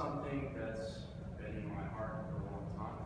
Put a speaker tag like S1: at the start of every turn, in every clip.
S1: something that's been in my heart for a long time.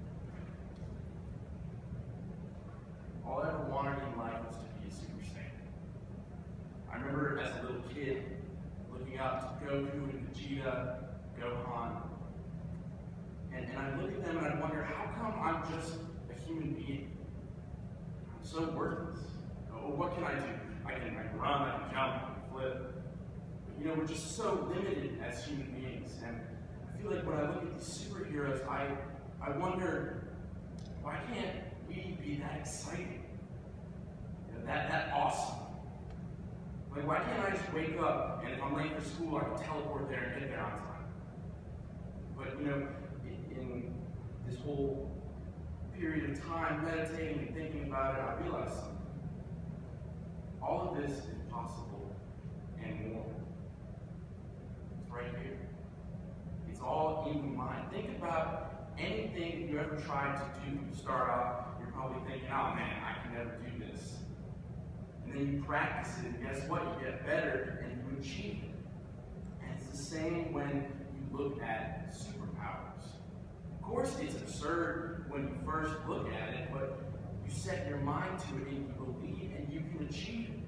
S1: All I ever wanted in life was to be a Super Saiyan. I remember as a little kid looking up to Goku and Vegeta, Gohan, and I'd look at them and I'd wonder, how come I'm just a human being? I'm so worthless. Oh, what can I do? I can run, I can jump, I can flip. But, you know, we're just so limited as human beings. And I feel like when I look at these superheroes, I wonder, why can't we be that exciting? You know, that awesome? Like, why can't I just wake up and if I'm late for school, I can teleport there and get there on time? But, you know, in this whole period of time, meditating and thinking about it, I realized something. All of this is possible and more. It's right here. It's all in your mind. Think about anything you ever tried to do. You start off, you're probably thinking, oh man, I can never do this. And then you practice it, and guess what? You get better and you achieve it. And it's the same when you look at superpowers. Of course, it's absurd when you first look at it, but you set your mind to it and you believe and you can achieve it.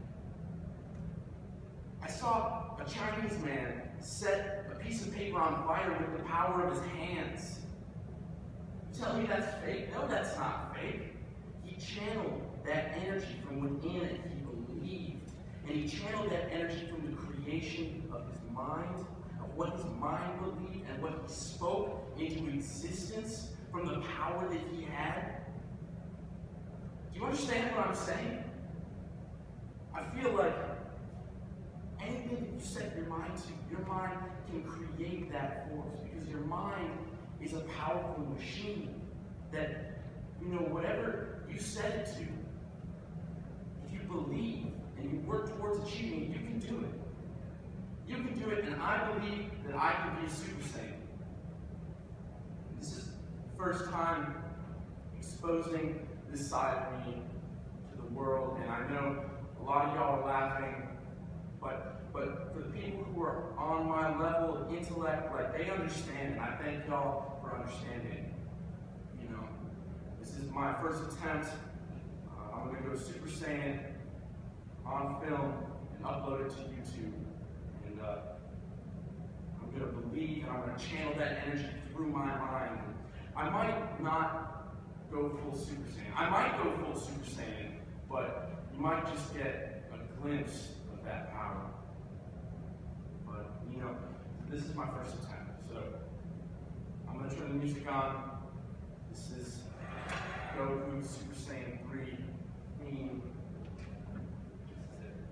S1: I saw a Chinese man set a piece of paper on fire with the power of his hands. You tell me that's fake? No, that's not fake. He channeled that energy from within and he believed. And he channeled that energy from the creation of his mind, of what his mind believed, and what he spoke into existence from the power that he had. Do you understand what I'm saying? I feel like anything that you set your mind to, your mind can create that force, because your mind is a powerful machine that, you know, whatever you set it to, if you believe and you work towards achieving it, you can do it. You can do it, and I believe that I can be a Super Saiyan. This is the first time exposing this side of me to the world, and I know a lot of y'all are laughing, but for the people who are on my level of intellect, like, they understand, and I thank y'all for understanding. You know, this is my first attempt. I'm going to go Super Saiyan on film and upload it to YouTube, and I'm going to believe and I'm going to channel that energy through my mind. I might not go full Super Saiyan. I might go full Super Saiyan, but you might just get a glimpse of that power. But, you know, this is my first attempt, so I'm going to turn the music on. This is Goku Super Saiyan 3 theme. This is it.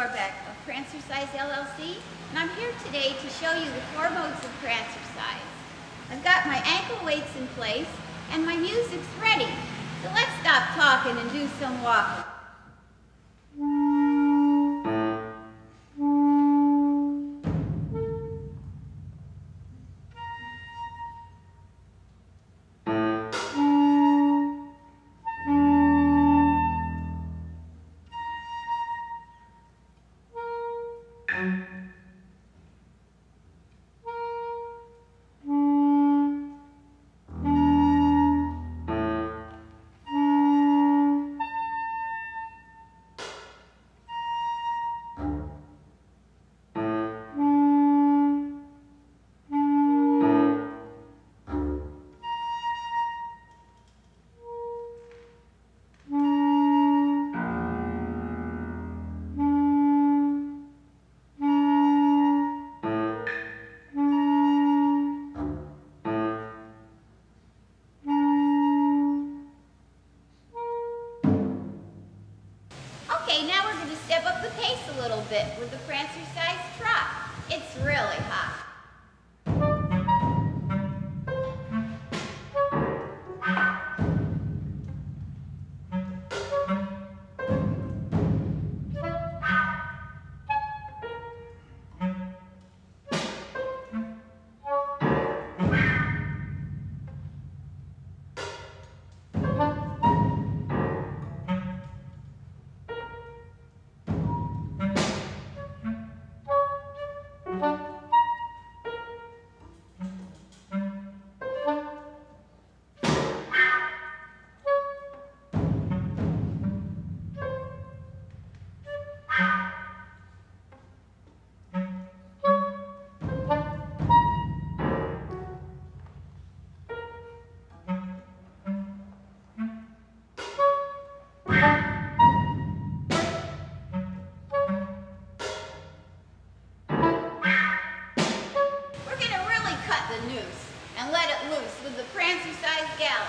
S2: Rohrback of Prancercise LLC, and I'm here today to show you the 4 modes of Prancercise. I've got my ankle weights in place, and my music's ready. So let's stop talking and do some walking. Okay, now we're going to step up the pace a little bit with the Prancercise trot. It's really hot. And let it loose with the Prancercise gallop.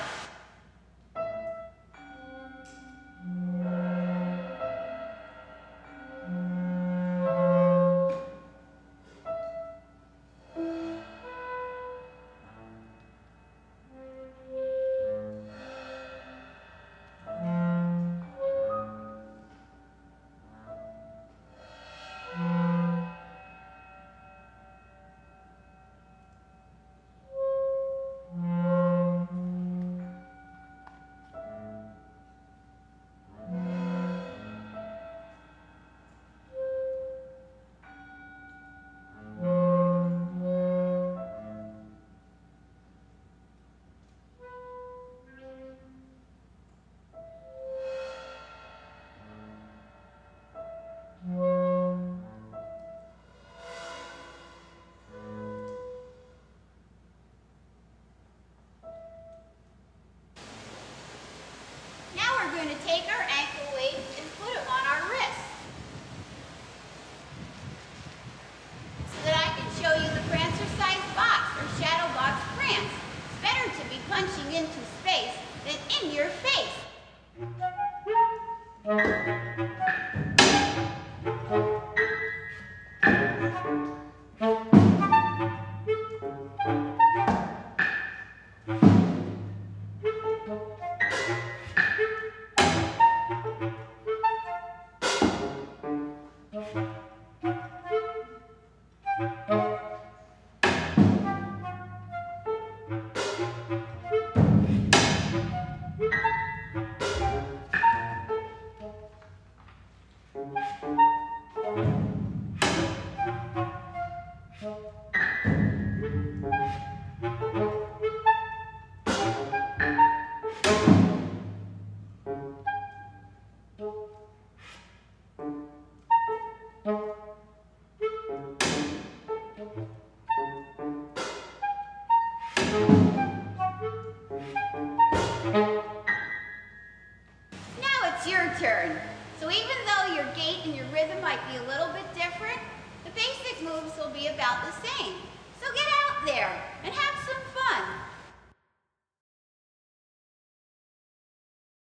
S2: We're going to take our ankle weight and put it on our wrist so that I can show you the Prancercise box or shadow box prance. It's better to be punching into space than in your face. Your turn. So even though your gait and your rhythm might be a little bit different, the basic moves will be about the same. So get out there and